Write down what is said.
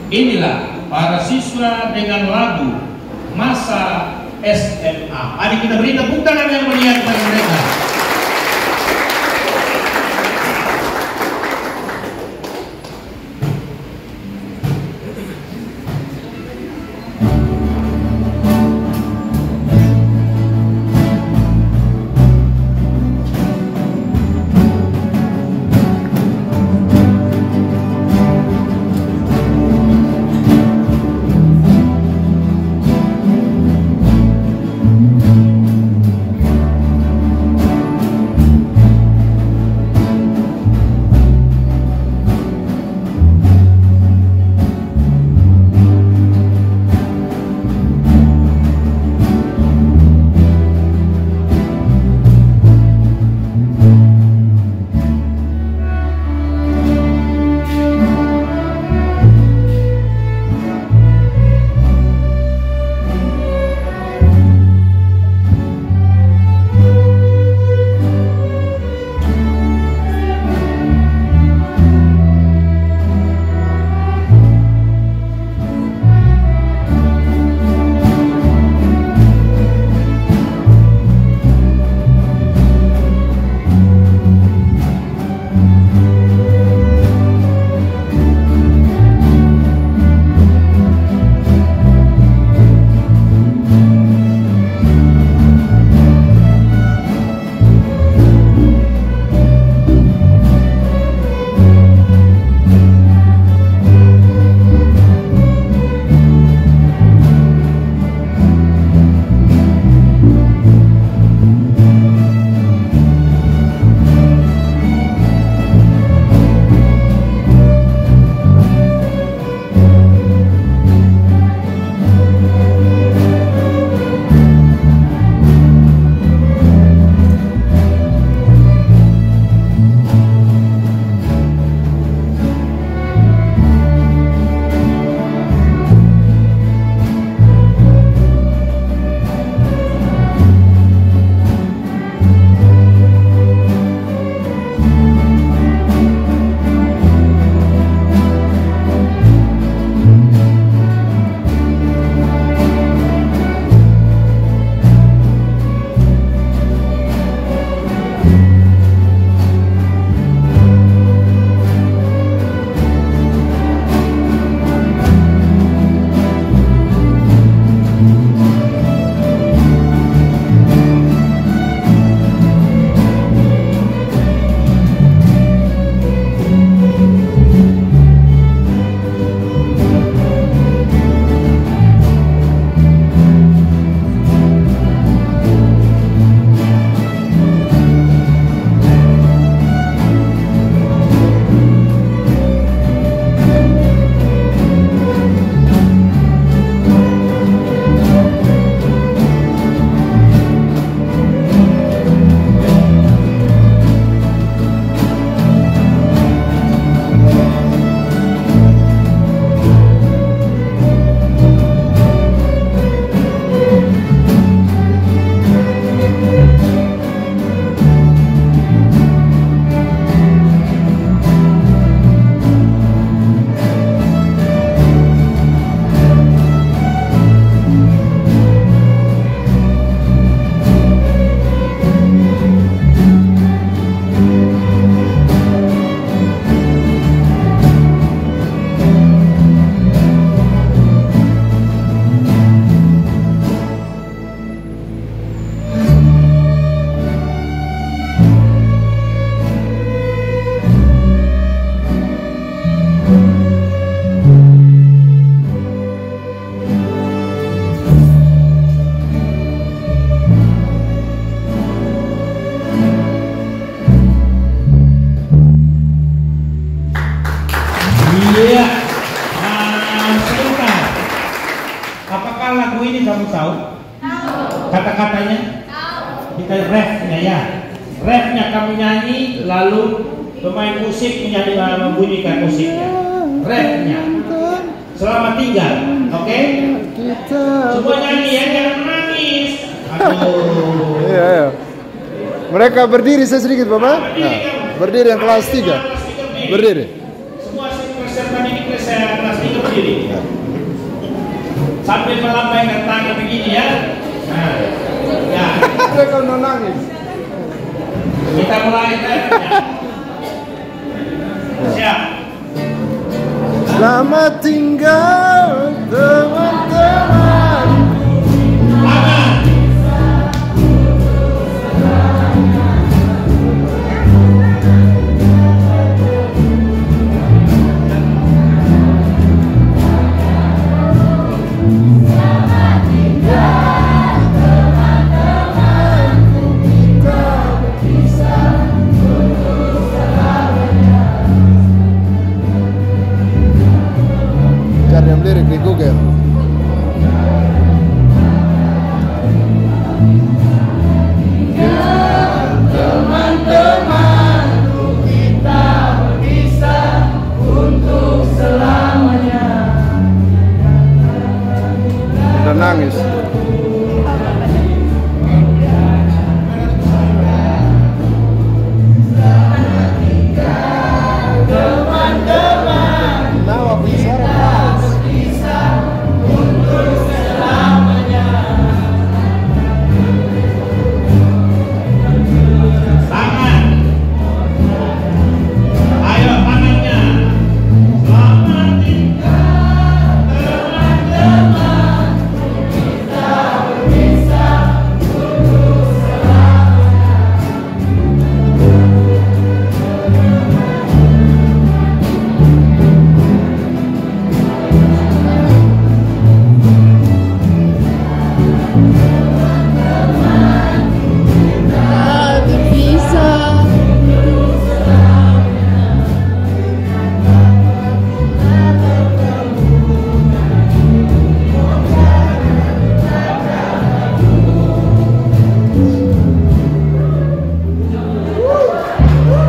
Inilah para siswa dengan lagu Masa SMA. Mari kita beri tepuk tangan yang meriah kepada mereka. kamu tahu? Tahu. Kata-katanya? Tahu. Kita refnya ya. Refnya kamu nyanyi, lalu pemain musik membunyikan musiknya. Refnya. Selama 3, oke? Semua nyanyi ya, jangan menangis. Aduh. Iya, iya. Mereka berdiri sedikit, Bapak. Nah, berdiri yang kelas 3. Berdiri. Semua peserta didik kelas 3 berdiri. sambil melambaikan tangan begini ya. Nah, ya. Mereka udah nangis. Kita mulai kan. Siap. Selamat tinggal teman-teman. Aman. Cari yang lirik di Google.